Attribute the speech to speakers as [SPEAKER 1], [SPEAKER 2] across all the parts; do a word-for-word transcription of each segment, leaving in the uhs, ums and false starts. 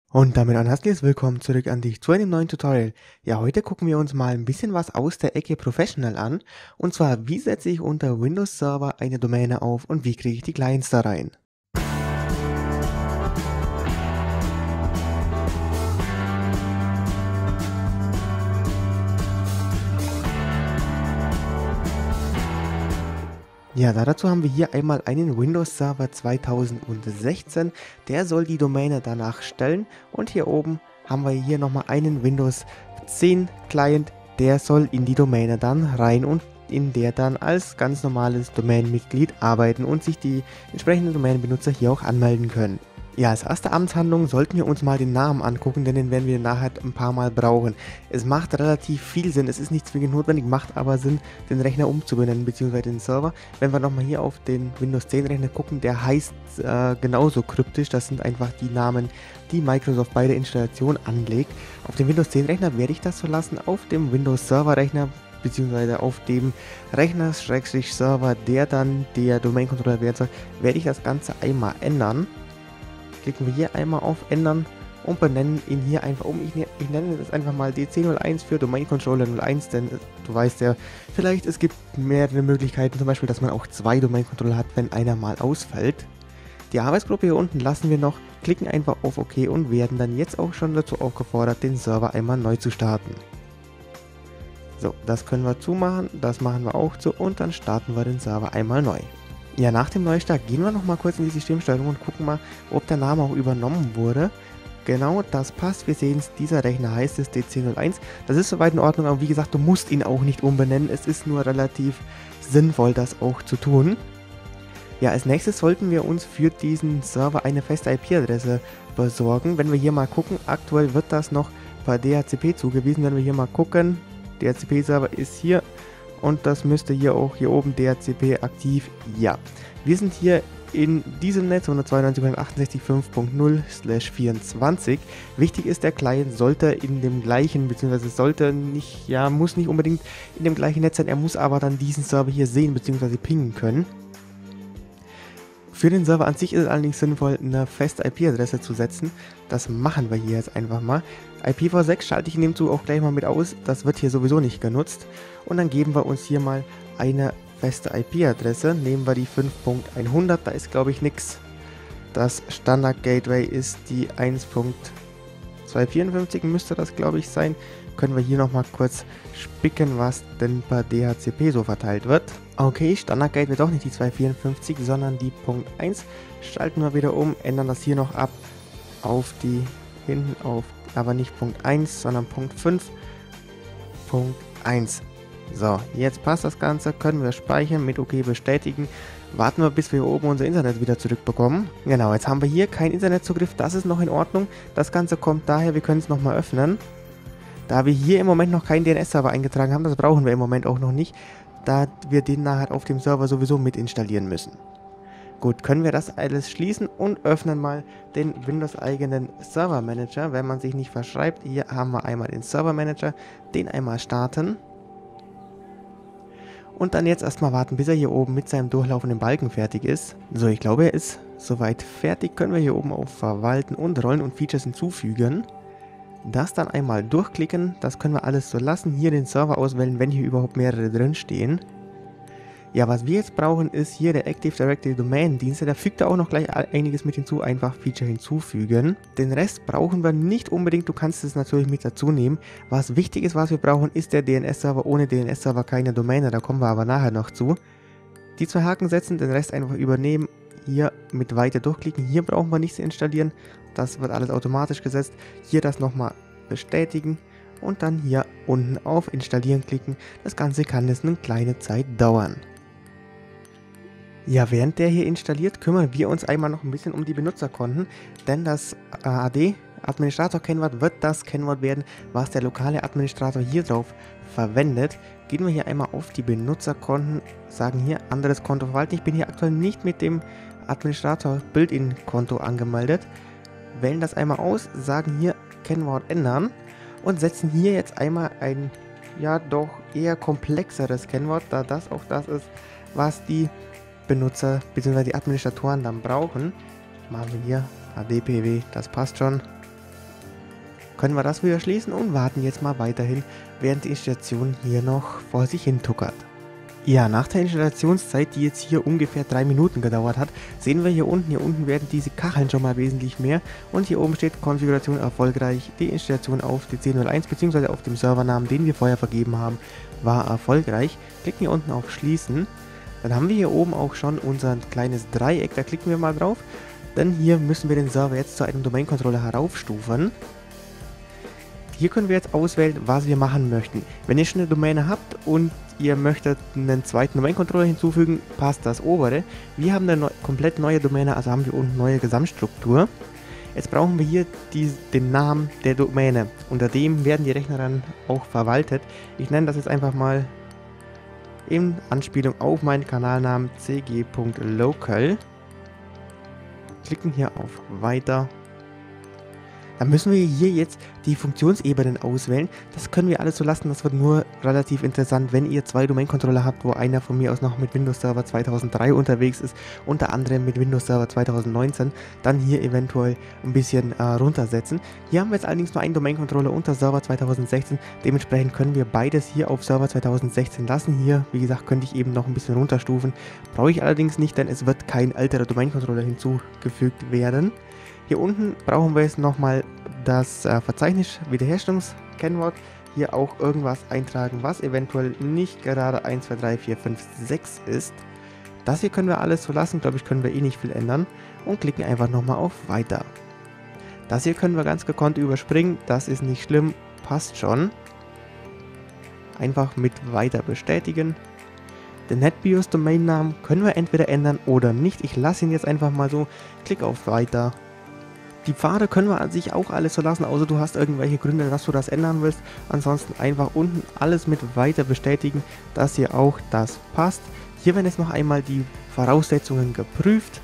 [SPEAKER 1] Und damit ein herzliches Willkommen zurück an dich zu einem neuen Tutorial. Ja, heute gucken wir uns mal ein bisschen was aus der Ecke Professional an. Und zwar, wie setze ich unter Windows Server eine Domäne auf und wie kriege ich die Clients da rein. Ja, da dazu haben wir hier einmal einen Windows Server zweitausendsechzehn, der soll die Domäne danach stellen, und hier oben haben wir hier nochmal einen Windows zehn Client, der soll in die Domäne dann rein und in der dann als ganz normales Domänenmitglied arbeiten und sich die entsprechenden Domänenbenutzer hier auch anmelden können. Ja, als erste Amtshandlung sollten wir uns mal den Namen angucken, denn den werden wir nachher ein paar Mal brauchen. Es macht relativ viel Sinn, es ist nicht zwingend notwendig, macht aber Sinn, den Rechner umzubenennen bzw. den Server. Wenn wir nochmal hier auf den Windows zehn Rechner gucken, der heißt äh, genauso kryptisch, das sind einfach die Namen, die Microsoft bei der Installation anlegt. Auf dem Windows zehn Rechner werde ich das so lassen, auf dem Windows Server Rechner beziehungsweise auf dem Rechner-Server, der dann der Domain-Controller werden soll, werde ich das Ganze einmal ändern. Klicken wir hier einmal auf Ändern und benennen ihn hier einfach um. Ich, ne ich nenne das einfach mal D C null eins für Domain Controller null eins, denn du weißt ja, vielleicht es gibt mehrere Möglichkeiten, zum Beispiel, dass man auch zwei Domain Controller hat, wenn einer mal ausfällt. Die Arbeitsgruppe hier unten lassen wir noch, klicken einfach auf OK und werden dann jetzt auch schon dazu aufgefordert, den Server einmal neu zu starten. So, das können wir zumachen, das machen wir auch zu und dann starten wir den Server einmal neu. Ja, nach dem Neustart gehen wir noch mal kurz in die Systemsteuerung und gucken mal, ob der Name auch übernommen wurde. Genau, das passt. Wir sehen es, dieser Rechner heißt es D C null eins. Das ist soweit in Ordnung, aber wie gesagt, du musst ihn auch nicht umbenennen. Es ist nur relativ sinnvoll, das auch zu tun. Ja, als nächstes sollten wir uns für diesen Server eine feste I P-Adresse besorgen. Wenn wir hier mal gucken, aktuell wird das noch per D H C P zugewiesen. Wenn wir hier mal gucken, D H C P-Server ist hier. Und das müsste hier auch hier oben D H C P aktiv, ja. Wir sind hier in diesem Netz hundertzweiundneunzig Punkt achtundsechzig Punkt fünf Punkt null Slash vierundzwanzig. Wichtig ist, der Client sollte in dem gleichen, beziehungsweise sollte nicht, ja, muss nicht unbedingt in dem gleichen Netz sein, er muss aber dann diesen Server hier sehen, beziehungsweise pingen können. Für den Server an sich ist es allerdings sinnvoll, eine feste I P-Adresse zu setzen. Das machen wir hier jetzt einfach mal. I P v sechs schalte ich in dem Zug auch gleich mal mit aus. Das wird hier sowieso nicht genutzt. Und dann geben wir uns hier mal eine feste I P-Adresse. Nehmen wir die fünf Punkt hundert, da ist glaube ich nichts. Das Standard Gateway ist die eins Punkt zweihundertvierundfünfzig, müsste das glaube ich sein. Können wir hier nochmal kurz spicken, was denn per D H C P so verteilt wird. Okay, Standard Gateway doch nicht die zweihundertvierundfünfzig, sondern die Punkt eins. Schalten wir wieder um, ändern das hier noch ab auf die hinten auf, aber nicht Punkt eins, sondern Punkt fünf. Punkt eins. So, jetzt passt das Ganze, können wir speichern, mit OK bestätigen. Warten wir, bis wir oben unser Internet wieder zurückbekommen. Genau, jetzt haben wir hier keinen Internetzugriff, das ist noch in Ordnung. Das Ganze kommt daher, wir können es nochmal öffnen. Da wir hier im Moment noch keinen D N S-Server eingetragen haben, das brauchen wir im Moment auch noch nicht, da wir den nachher auf dem Server sowieso mit installieren müssen. Gut, können wir das alles schließen und öffnen mal den Windows-eigenen Server Manager, wenn man sich nicht verschreibt. Hier haben wir einmal den Server Manager, den einmal starten. Und dann jetzt erstmal warten, bis er hier oben mit seinem durchlaufenden Balken fertig ist. So, ich glaube, er ist soweit fertig. Können wir hier oben auf Verwalten und Rollen und Features hinzufügen. Das dann einmal durchklicken, das können wir alles so lassen. Hier den Server auswählen, wenn hier überhaupt mehrere drin stehen. Ja, was wir jetzt brauchen, ist hier der Active Directory Domain Dienste. Da fügt er auch noch gleich einiges mit hinzu, einfach Feature hinzufügen. Den Rest brauchen wir nicht unbedingt, du kannst es natürlich mit dazu nehmen. Was wichtig ist, was wir brauchen, ist der D N S-Server. Ohne D N S-Server keine Domäne, da kommen wir aber nachher noch zu. Die zwei Haken setzen, den Rest einfach übernehmen. Hier mit weiter durchklicken, hier brauchen wir nichts installieren. Das wird alles automatisch gesetzt. Hier das nochmal bestätigen und dann hier unten auf Installieren klicken. Das Ganze kann jetzt eine kleine Zeit dauern. Ja, während der hier installiert, kümmern wir uns einmal noch ein bisschen um die Benutzerkonten, denn das A D Administrator-Kennwort wird das Kennwort werden, was der lokale Administrator hier drauf verwendet. Gehen wir hier einmal auf die Benutzerkonten, sagen hier anderes Konto verwalten. Ich bin hier aktuell nicht mit dem Administrator Build-in-Konto angemeldet. Wählen das einmal aus, sagen hier Kennwort ändern und setzen hier jetzt einmal ein, ja doch eher komplexeres Kennwort, da das auch das ist, was die Benutzer bzw. die Administratoren dann brauchen. Machen wir hier A D P W, das passt schon. können wir das wieder schließen und warten jetzt mal weiterhin, während die Installation hier noch vor sich hin tuckert. Ja, nach der Installationszeit, die jetzt hier ungefähr drei Minuten gedauert hat, sehen wir hier unten, hier unten werden diese Kacheln schon mal wesentlich mehr und hier oben steht Konfiguration erfolgreich, die Installation auf D C null eins bzw. auf dem Servernamen, den wir vorher vergeben haben, war erfolgreich. Klicken hier unten auf Schließen, dann haben wir hier oben auch schon unser kleines Dreieck, da klicken wir mal drauf, denn hier müssen wir den Server jetzt zu einem Domain-Controller heraufstufen. Hier können wir jetzt auswählen, was wir machen möchten. Wenn ihr schon eine Domäne habt und ihr möchtet einen zweiten Domain-Controller hinzufügen, passt das obere. Wir haben eine neu, komplett neue Domäne, also haben wir unten neue Gesamtstruktur. Jetzt brauchen wir hier die, den Namen der Domäne. Unter dem werden die Rechner dann auch verwaltet. Ich nenne das jetzt einfach mal in Anspielung auf meinen Kanalnamen c g punkt local. Klicken hier auf Weiter. Dann müssen wir hier jetzt die Funktionsebenen auswählen. Das können wir alles so lassen, das wird nur relativ interessant, wenn ihr zwei Domain-Controller habt, wo einer von mir aus noch mit Windows Server zweitausenddrei unterwegs ist und der andere mit Windows Server zweitausendneunzehn, dann hier eventuell ein bisschen äh, runtersetzen. Hier haben wir jetzt allerdings nur einen Domain-Controller unter Server zweitausendsechzehn, dementsprechend können wir beides hier auf Server zweitausendsechzehn lassen. Hier, wie gesagt, könnte ich eben noch ein bisschen runterstufen, brauche ich allerdings nicht, denn es wird kein älterer Domain-Controller hinzugefügt werden. Hier unten brauchen wir jetzt nochmal das äh, Verzeichnis Wiederherstellungskennwort. Hier auch irgendwas eintragen, was eventuell nicht gerade eins, zwei, drei, vier, fünf, sechs ist. Das hier können wir alles so lassen, glaube ich, können wir eh nicht viel ändern. Und klicken einfach nochmal auf Weiter. Das hier können wir ganz gekonnt überspringen, das ist nicht schlimm, passt schon. Einfach mit Weiter bestätigen. Den NetBIOS-Domainnamen können wir entweder ändern oder nicht. Ich lasse ihn jetzt einfach mal so, klick auf Weiter. Die Pfade können wir an sich auch alles so lassen, außer du hast irgendwelche Gründe, dass du das ändern willst. Ansonsten einfach unten alles mit Weiter bestätigen, dass hier auch das passt. Hier werden jetzt noch einmal die Voraussetzungen geprüft.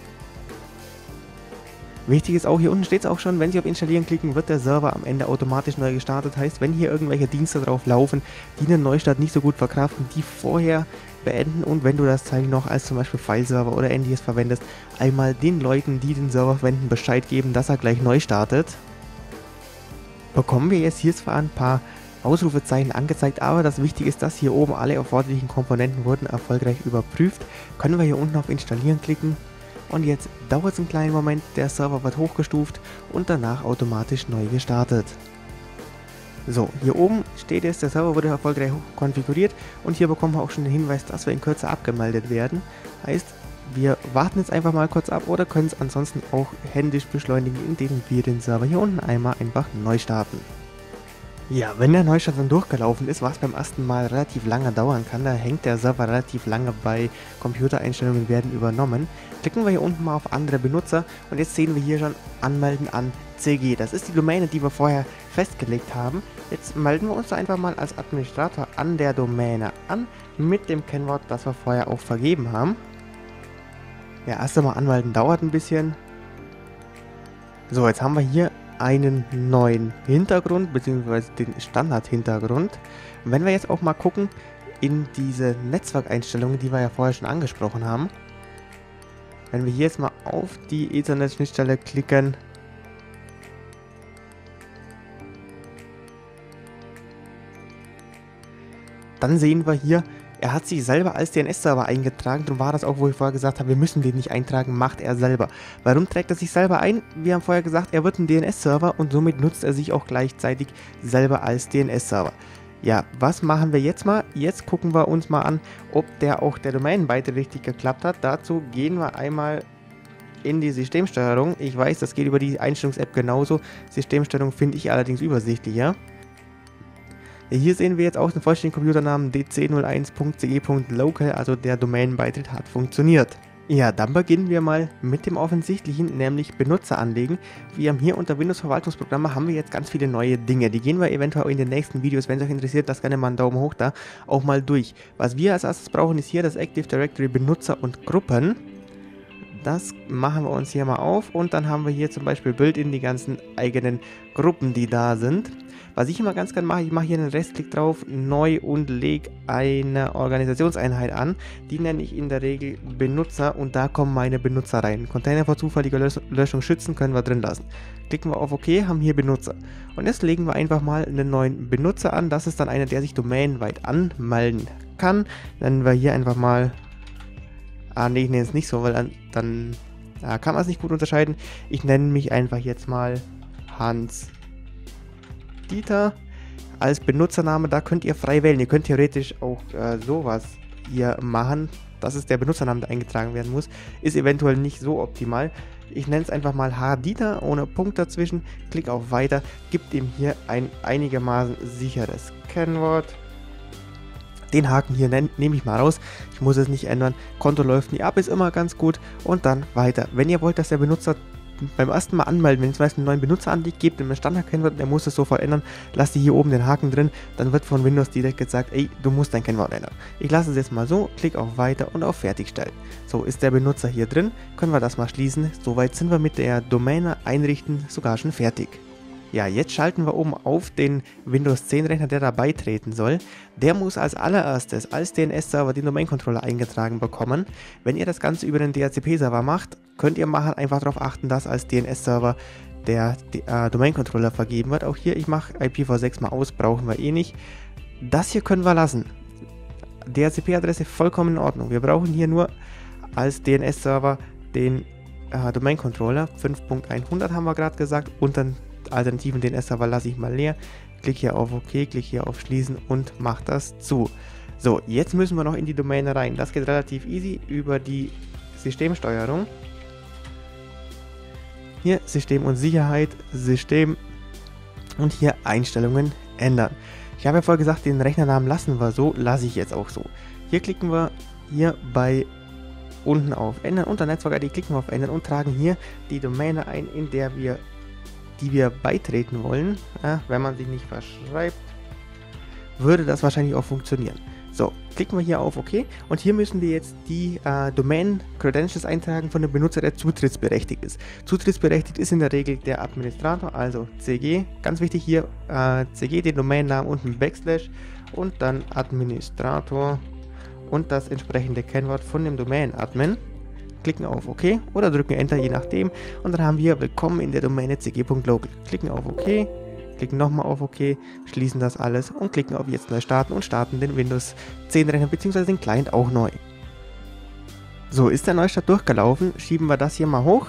[SPEAKER 1] Wichtig ist auch, hier unten steht es auch schon, wenn Sie auf Installieren klicken, wird der Server am Ende automatisch neu gestartet. Heißt, wenn hier irgendwelche Dienste drauf laufen, die einen Neustart nicht so gut verkraften, die vorher beenden und wenn du das Teil noch als zum Beispiel Fileserver oder ähnliches verwendest, einmal den Leuten, die den Server verwenden, Bescheid geben, dass er gleich neu startet. Bekommen wir jetzt hier zwar ein paar Ausrufezeichen angezeigt, aber das Wichtige ist, dass hier oben alle erforderlichen Komponenten wurden erfolgreich überprüft. Können wir hier unten auf Installieren klicken und jetzt dauert es einen kleinen Moment, der Server wird hochgestuft und danach automatisch neu gestartet. So, hier oben steht jetzt, der Server wurde erfolgreich konfiguriert und hier bekommen wir auch schon den Hinweis, dass wir in Kürze abgemeldet werden. Heißt, wir warten jetzt einfach mal kurz ab oder können es ansonsten auch händisch beschleunigen, indem wir den Server hier unten einmal einfach neu starten. Ja, wenn der Neustart dann durchgelaufen ist, was beim ersten Mal relativ lange dauern kann, da hängt der Server relativ lange bei Computereinstellungen werden übernommen. Klicken wir hier unten mal auf andere Benutzer und jetzt sehen wir hier schon Anmelden an C G. Das ist die Domäne, die wir vorher festgelegt haben. Jetzt melden wir uns einfach mal als Administrator an der Domäne an mit dem Kennwort, das wir vorher auch vergeben haben. Ja, erst einmal anmelden dauert ein bisschen. So, jetzt haben wir hier einen neuen Hintergrund, beziehungsweise den Standard-Hintergrund. Und wenn wir jetzt auch mal gucken in diese Netzwerkeinstellungen, die wir ja vorher schon angesprochen haben, wenn wir hier jetzt mal auf die Ethernet-Schnittstelle klicken, dann sehen wir hier, er hat sich selber als D N S-Server eingetragen, darum war das auch, wo ich vorher gesagt habe, wir müssen den nicht eintragen, macht er selber. Warum trägt er sich selber ein? Wir haben vorher gesagt, er wird ein D N S-Server und somit nutzt er sich auch gleichzeitig selber als D N S-Server. Ja, was machen wir jetzt mal? Jetzt gucken wir uns mal an, ob der auch der Domänenbeitritt richtig geklappt hat. Dazu gehen wir einmal in die Systemsteuerung. Ich weiß, das geht über die Einstellungs-App genauso. Systemsteuerung finde ich allerdings übersichtlicher. Hier sehen wir jetzt auch den vollständigen Computernamen d c null eins punkt c g punkt local, also der Domänenbeitritt hat funktioniert. Ja, dann beginnen wir mal mit dem Offensichtlichen, nämlich Benutzer anlegen. Wir haben hier unter Windows-Verwaltungsprogramme haben wir jetzt ganz viele neue Dinge. Die gehen wir eventuell in den nächsten Videos, wenn es euch interessiert, lasst gerne mal einen Daumen hoch da, auch mal durch. Was wir als erstes brauchen, ist hier das Active Directory Benutzer und Gruppen. Das machen wir uns hier mal auf und dann haben wir hier zum Beispiel Build-in die ganzen eigenen Gruppen, die da sind. Was ich immer ganz gerne mache, ich mache hier einen Rechtsklick drauf, neu und lege eine Organisationseinheit an. Die nenne ich in der Regel Benutzer und da kommen meine Benutzer rein. Container vor zufälliger Lös Löschung schützen können wir drin lassen. Klicken wir auf OK, haben hier Benutzer. Und jetzt legen wir einfach mal einen neuen Benutzer an. Das ist dann einer, der sich domänenweit anmelden kann. Nennen wir hier einfach mal... Ah, nee, ich nenne es nicht so, weil dann, dann ja, kann man es nicht gut unterscheiden. Ich nenne mich einfach jetzt mal Hans Dieter als Benutzername. Da könnt ihr frei wählen. Ihr könnt theoretisch auch äh, sowas hier machen. Das ist der Benutzername, der eingetragen werden muss. Ist eventuell nicht so optimal. Ich nenne es einfach mal H. Dieter ohne Punkt dazwischen. Klick auf Weiter. Gibt ihm hier ein einigermaßen sicheres Kennwort. Den Haken hier nehme ich mal raus. Ich muss es nicht ändern. Konto läuft nie ab, ist immer ganz gut. Und dann weiter. Wenn ihr wollt, dass der Benutzer beim ersten Mal anmelden, wenn ihr zum Beispiel einen neuen Benutzer anlegt, gebt ihm ein Standard-Kennwort, der muss es sofort ändern. Lasst ihr hier oben den Haken drin, dann wird von Windows direkt gesagt, ey, du musst dein Kennwort ändern. Ich lasse es jetzt mal so, klick auf Weiter und auf Fertigstellen. So, ist der Benutzer hier drin, können wir das mal schließen. Soweit sind wir mit der Domäne einrichten sogar schon fertig. Ja, jetzt schalten wir oben auf den Windows zehn Rechner, der da beitreten soll. Der muss als allererstes als D N S-Server den Domain-Controller eingetragen bekommen. Wenn ihr das Ganze über den D H C P-Server macht, könnt ihr machen, einfach darauf achten, dass als D N S-Server der äh, Domain-Controller vergeben wird. Auch hier, ich mache I P v sechs mal aus, brauchen wir eh nicht. Das hier können wir lassen. D H C P-Adresse vollkommen in Ordnung. Wir brauchen hier nur als D N S-Server den äh, Domain-Controller. fünf Punkt hundert haben wir gerade gesagt und dann alternativen D N S-Server lasse ich mal leer, klick hier auf OK, klick hier auf Schließen und mach das zu. So, jetzt müssen wir noch in die Domäne rein. Das geht relativ easy über die Systemsteuerung. Hier System und Sicherheit, System und hier Einstellungen ändern. Ich habe ja vorher gesagt, den Rechnernamen lassen wir so, lasse ich jetzt auch so. Hier klicken wir hier bei unten auf Ändern unter Netzwerk I D, klicken wir auf Ändern und tragen hier die Domäne ein, in der wir die wir beitreten wollen. Ja, wenn man sich nicht verschreibt, würde das wahrscheinlich auch funktionieren. So, klicken wir hier auf OK und hier müssen wir jetzt die äh, Domain-Credentials eintragen von dem Benutzer, der zutrittsberechtigt ist. Zutrittsberechtigt ist in der Regel der Administrator, also C G. Ganz wichtig hier, äh, C G, den Domainnamen und ein Backslash und dann Administrator und das entsprechende Kennwort von dem Domain-Admin. Klicken auf OK oder drücken Enter, je nachdem. Und dann haben wir Willkommen in der Domäne c g punkt local. Klicken auf OK, klicken nochmal auf OK, schließen das alles und klicken auf Jetzt neu starten und starten den Windows zehn Rechner bzw. den Client auch neu. So, ist der Neustart durchgelaufen, schieben wir das hier mal hoch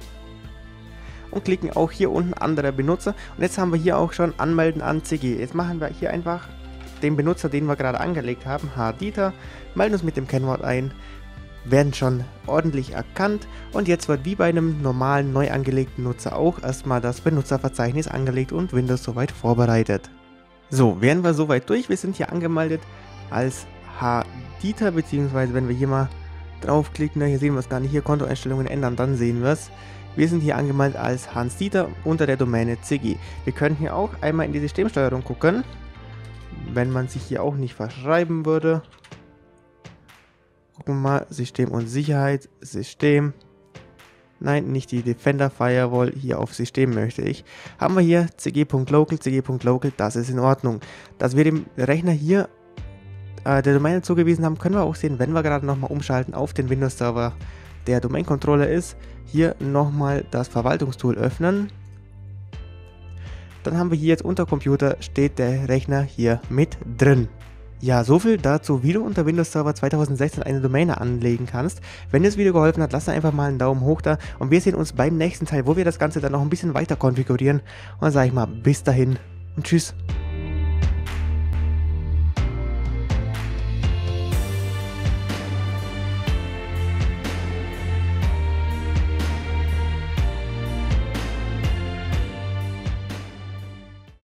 [SPEAKER 1] und klicken auch hier unten Andere Benutzer. Und jetzt haben wir hier auch schon Anmelden an C G. Jetzt machen wir hier einfach den Benutzer, den wir gerade angelegt haben, H. Dieter, melden uns mit dem Kennwort ein, werden schon ordentlich erkannt und jetzt wird wie bei einem normalen neu angelegten Nutzer auch erstmal das Benutzerverzeichnis angelegt und Windows soweit vorbereitet. So, wären wir soweit durch, wir sind hier angemeldet als H. Dieter, beziehungsweise wenn wir hier mal draufklicken, hier sehen wir es gar nicht, hier Kontoeinstellungen ändern, dann sehen wir es. Wir sind hier angemeldet als Hans Dieter unter der Domäne C G. Wir können hier auch einmal in die Systemsteuerung gucken, wenn man sich hier auch nicht verschreiben würde. Gucken wir mal, System und Sicherheit, System, nein, nicht die Defender Firewall, hier auf System möchte ich. Haben wir hier c g punkt local, c g punkt local, das ist in Ordnung. Dass wir dem Rechner hier äh, der Domäne zugewiesen haben, können wir auch sehen, wenn wir gerade nochmal umschalten auf den Windows-Server, der Domain-Controller ist. Hier nochmal das Verwaltungstool öffnen. Dann haben wir hier jetzt unter Computer, steht der Rechner hier mit drin. Ja, soviel dazu, wie du unter Windows Server zweitausendsechzehn eine Domäne anlegen kannst. Wenn dir das Video geholfen hat, lass einfach mal einen Daumen hoch da und wir sehen uns beim nächsten Teil, wo wir das Ganze dann noch ein bisschen weiter konfigurieren. Und dann sage ich mal, bis dahin und tschüss.